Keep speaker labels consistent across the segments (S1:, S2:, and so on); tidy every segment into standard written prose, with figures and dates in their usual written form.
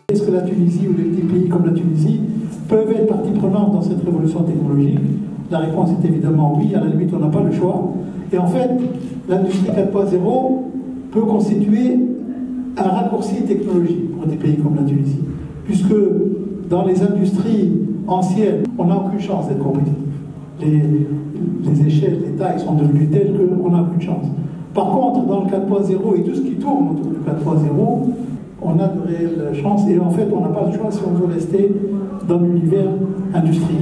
S1: Est-ce que la Tunisie ou les petits pays comme la Tunisie peuvent être partie prenante dans cette révolution technologique? La réponse est évidemment oui, à la limite on n'a pas le choix. Et en fait, l'industrie 4.0 peut constituer un raccourci technologique pour des pays comme la Tunisie, puisque dans les industries anciennes, on n'a aucune chance d'être compétitif. Les échelles, les tailles sont devenues telles qu'on n'a aucune chance. Par contre, dans le 4.0 et tout ce qui tourne autour du 4.0, on a de réelles chances et en fait, on n'a pas le choix si on veut rester dans l'univers industriel.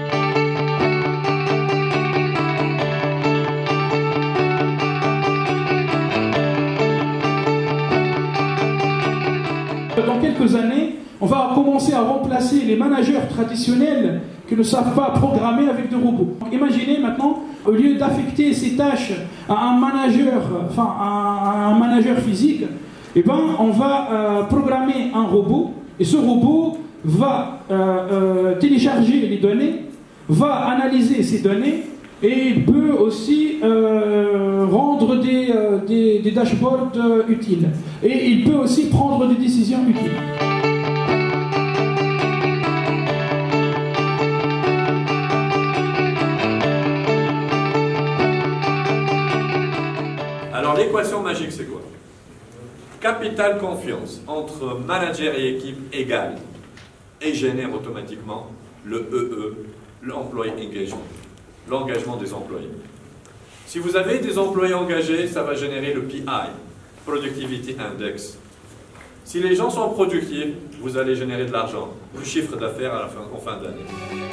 S2: Dans quelques années, on va commencer à remplacer les managers traditionnels qui ne savent pas programmer avec des robots. Imaginez maintenant, au lieu d'affecter ces tâches à un manager, à un manager physique, eh ben, on va programmer un robot et ce robot va télécharger les données, va analyser ces données et il peut aussi rendre des dashboards utiles. Et il peut aussi prendre des décisions utiles.
S3: Alors l'équation magique c'est quoi? Capital confiance entre manager et équipe égale et génère automatiquement le EE, l'employee engagement, l'engagement des employés. Si vous avez des employés engagés, ça va générer le PI, Productivity Index. Si les gens sont productifs, vous allez générer de l'argent, du chiffre d'affaires en fin d'année.